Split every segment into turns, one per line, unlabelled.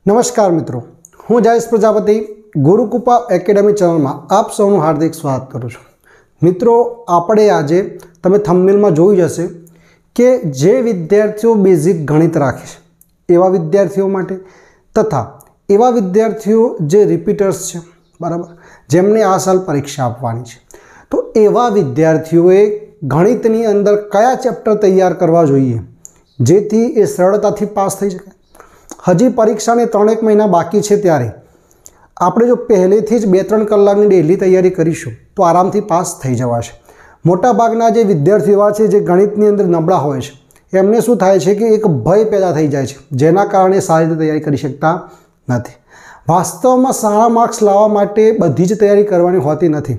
नमस्कार मित्रों, हूँ जयेश प्रजापति गुरुकृपा एकेडमी चैनल में आप सौનું हार्दिक स्वागत करूँ छूँ। मित्रों, આપણે આજે તમે થંબનેલમાં જોઈ જશે કે જે વિદ્યાર્થીઓ બેઝિક ગણિત રાખે છે એવા વિદ્યાર્થીઓ માટે તથા એવા વિદ્યાર્થીઓ જે રિપીટર્સ છે, બરાબર, જેમને આ સાલ પરીક્ષા આપવાની છે, તો એવા વિદ્યાર્થીઓએ ગણિતની અંદર કયા ચેપ્ટર તૈયાર કરવા જોઈએ જેથી એ સરળતાથી પાસ થઈ શકે। હજી પરીક્ષાને 3-1 મહિના બાકી છે, ત્યારે આપણે જો પહેલેથી જ 2-3 કલાકની ડેલી તૈયારી કરીશું તો આરામથી પાસ થઈ જવાશે। મોટાભાગના જે વિદ્યાર્થીઓ એવા છે જે ગણિતની અંદર નબળા હોય છે, એમને શું થાય છે કે એક ભય પેદા થઈ જાય છે, જેના કારણે સારી રીતે તૈયારી કરી શકતા નથી। વાસ્તવમાં સારા માર્ક્સ લાવવા માટે બધી જ તૈયારી કરવાની હોતી નથી,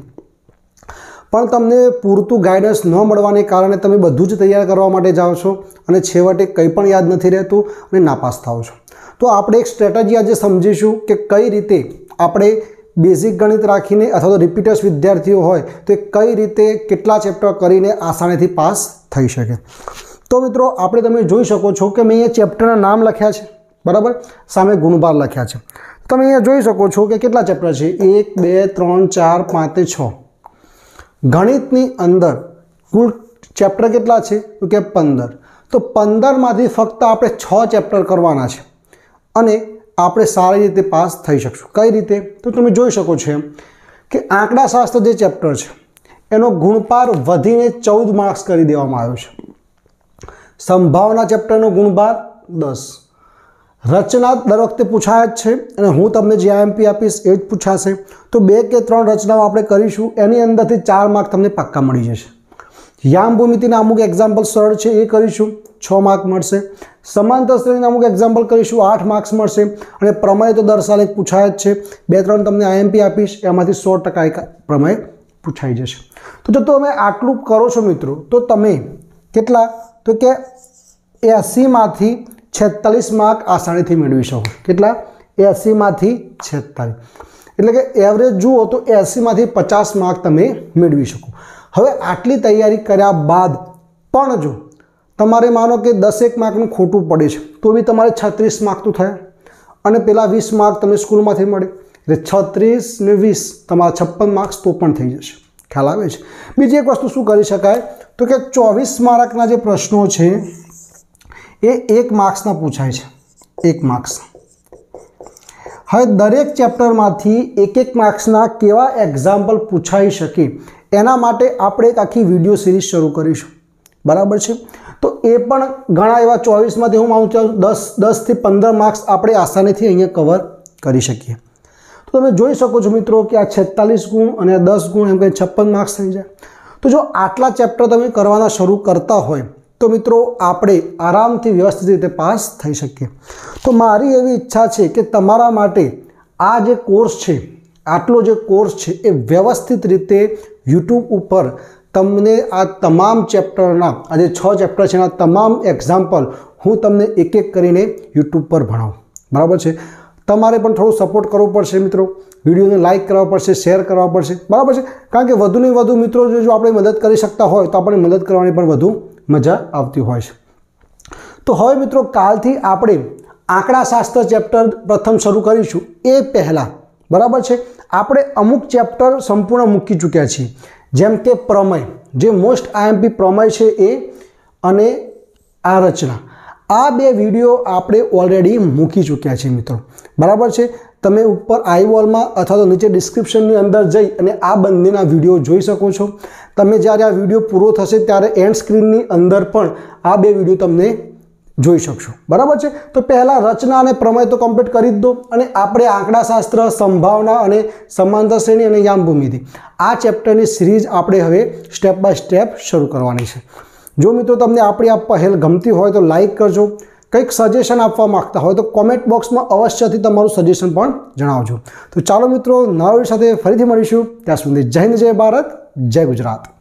પણ તમને પૂરતું ગાઈડન્સ ન મળવાને કારણે તમે બધું જ તૈયાર કરવા માટે જાઓ છો અને છેવટે કંઈ પણ યાદ નથી રહેતું અને નાપાસ થાઓ છો। તો આપણે એક સ્ટ્રેટેજી આજે સમજીશું કે કઈ રીતે આપણે બેઝિક ગણિત રાખીને અથવા તો રિપીટર્સ વિદ્યાર્થીઓ હોય તો એ કઈ રીતે કેટલા ચેપ્ટર કરીને આસાનીથી પાસ થઈ શકે। તો મિત્રો, આપણે તમે જોઈ શકો છો કે મેં અહીંયા ચેપ્ટરના નામ લખ્યા છે, બરાબર, સામે ગુણભાર લખ્યા છે। તમે અહીંયા જોઈ શકો છો કે કેટલા ચેપ્ટર છે, 1 2 3 4 5 6। ગણિતની અંદર કુલ ચેપ્ટર કેટલા છે તો કે 15। તો 15માંથી ફક્ત આપણે 6 ચેપ્ટર કરવાના છે અને આપણે સારી રીતે પાસ થઈ શકશું। કઈ રીતે? તો તમે જોઈ શકો છો એમ કે આંકડાશાસ્ત્ર જે ચેપ્ટર છે એનો ગુણભાર વધીને 14 માર્ક્સ કરી દેવામાં આવ્યો છે। સંભાવના ચેપ્ટરનો ગુણભાર 10। રચના દર વખતે પૂછાય જ છે અને હું તમને જે આઈએમપી આપીશ એ જ પૂછાશે। તો 2 કે 3 રચનાઓ આપણે કરીશું, એની અંદરથી 4 માર્ક તમને પાક્કા મળી જશે। યામ ભૂમિતિના અમુક એક્ઝામ્પલ સરળ છે એ કરીશું, 6 માર્ક મળશે। સમાંતર શ્રેણીના અમુક એક્ઝામ્પલ કરીશું, 8 માર્ક્સ મળશે। અને પ્રમેય તો દર સાલે પૂછાય જ છે, 2-3 તમને આઈએમપી આપીશ, એમાંથી 100% એક પ્રમેય પૂછાઈ જશે। તો જો તમે આટલું કરો છો મિત્રો, તો તમે કેટલા તો કે 80માંથી 46 માર્ક આસાનીથી મેળવી શકો। કેટલા? 80માંથી 46, એટલે કે એવરેજ જુઓ તો 80માંથી 50 માર્ક તમે મેળવી શકો। હવે આટલી તૈયારી કર્યા બાદ પણ જો તમારે માનો કે 10 માર્કનું ખોટું પડે છે તો બી તમારે 36 માર્ક તો થયા અને પેલા 20 માર્ક તમને સ્કૂલમાંથી મળે, એટલે 36 ને 20 તમારા 56 માર્ક્સ તો પણ થઈ જશે। ખ્યાલ આવે છે? બીજી એક વસ્તુ શું કરી શકાય તો કે 24 માર્કના જે પ્રશ્નો છે એ 1 માર્ક્સના પૂછાય છે, 1 માર્ક્સ। હવે દરેક ચેપ્ટરમાંથી 1-1 માર્ક્સના કેવા એક્ઝામ્પલ પૂછાઈ શકે એના માટે આપણે એક આખી વિડીયો સિરીઝ શરૂ કરીશું, બરાબર છે? તો એ પણ ઘણા એવા 24માંથી હું માનું છું 10 થી 15 માર્ક્સ આપણે આસાનીથી અહીંયા કવર કરી શકીએ। તો તમે જોઈ શકો છો મિત્રો કે આ 46 ગુણ અને 10 ગુણ એમ કંઈ 56 માર્ક્સ થઈ જાય। તો જો આટલા ચેપ્ટર તમે કરવાના શરૂ કરતા હોય તો મિત્રો આપણે આરામથી વ્યવસ્થિત રીતે પાસ થઈ શકીએ। તો મારી એવી ઈચ્છા છે કે તમારા માટે આ જે કોર્સ છે, આટલો જે કોર્સ છે એ વ્યવસ્થિત રીતે યુટ્યુબ ઉપર તમને આ તમામ ચેપ્ટરના આ જે 6 ચેપ્ટર છે એના તમામ એક્ઝામ્પલ હું તમને એક એક કરીને યુટ્યુબ પર ભણાવું, બરાબર છે? તમારે પણ થોડું સપોર્ટ કરવો પડશે મિત્રો, વિડીયોને લાઇક કરવા પડશે, શેર કરવા પડશે, બરાબર છે? કારણ કે વધુને વધુ મિત્રો જો આપણે મદદ કરી શકતા હોય તો આપણે મદદ કરવાની પણ વધુ મજા આવતી હોય છે। તો હવે મિત્રો, કાલથી આપણે આંકડાશાસ્ત્ર ચેપ્ટર પ્રથમ શરૂ કરીશું। એ પહેલાં, બરાબર છે, આપણે અમુક ચેપ્ટર સંપૂર્ણ મૂકી ચૂક્યા છીએ, જેમ કે પ્રમેય, જે મોસ્ટ આઈએમપી પ્રમેય છે એ, અને આ રચના। આ 2 વિડીયો આપણે ઓલરેડી મૂકી ચૂક્યા છીએ મિત્રો, બરાબર છે? તમે ઉપર આઈ વોલમાં અથવા તો નીચે ડિસ્ક્રિપ્શનની અંદર જઈ અને આ બંનેના વિડીયો જોઈ શકો છો। તમે જ્યારે આ વિડીયો પૂરો થશે ત્યારે એન્ડ સ્ક્રીનની અંદર પણ આ 2 વિડીયો તમને જોઈ શકશો, બરાબર છે? તો પહેલાં રચના અને પ્રમેય તો કમ્પ્લીટ કરી જ દો અને આપણે આંકડાશાસ્ત્ર, સંભાવના અને સમાંતર શ્રેણી અને યામ ભૂમિતિ આ ચેપ્ટરની સિરીઝ આપણે હવે સ્ટેપ બાય સ્ટેપ શરૂ કરવાની છે। જો મિત્રો તમને આપણી આ પહેલ ગમતી હોય તો લાઇક કરજો, કંઈક સજેશન આપવા માગતા હોય તો કોમેન્ટ બોક્સમાં અવશ્યથી તમારું સજેશન પણ જણાવજો। તો ચાલો મિત્રો, નવા વિડીયો સાથે ફરીથી મળીશું, ત્યાં સુધી જય હિન્દ, જય ભારત, જય ગુજરાત।